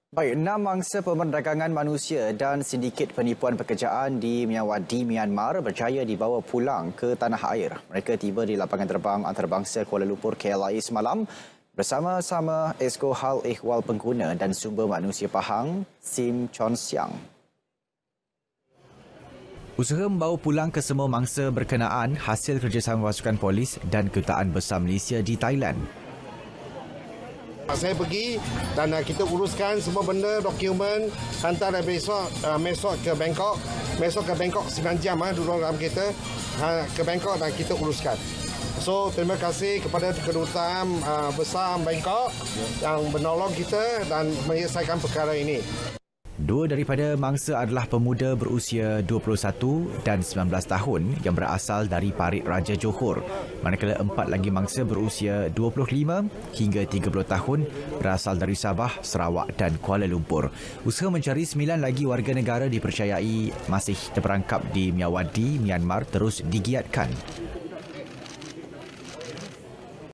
Baik, 6 mangsa pemerdagangan manusia dan sindiket penipuan pekerjaan di Myanmar, Myanmar berjaya dibawa pulang ke tanah air. Mereka tiba di lapangan terbang antarabangsa Kuala Lumpur KLIA semalam bersama-sama Esko Hal Ehwal Pengguna dan Sumber Manusia Pahang, Sim Chon Siang. Usaha membawa pulang kesemua mangsa berkenaan hasil kerjasama pasukan polis dan Kedutaan Besar Malaysia di Thailand. Saya pergi dan kita uruskan semua benda, dokumen, hantar besok ke Bangkok. Besok ke Bangkok 9 jam duduk dalam kereta ke Bangkok dan kita uruskan. So, terima kasih kepada Kedutaan Besar Bangkok yang menolong kita dan menyelesaikan perkara ini. Dua daripada mangsa adalah pemuda berusia 21 dan 19 tahun yang berasal dari Parit Raja Johor. Manakala 4 lagi mangsa berusia 25 hingga 30 tahun berasal dari Sabah, Sarawak dan Kuala Lumpur. Usaha mencari 9 lagi warga negara dipercayai masih terperangkap di Myanmar terus digiatkan.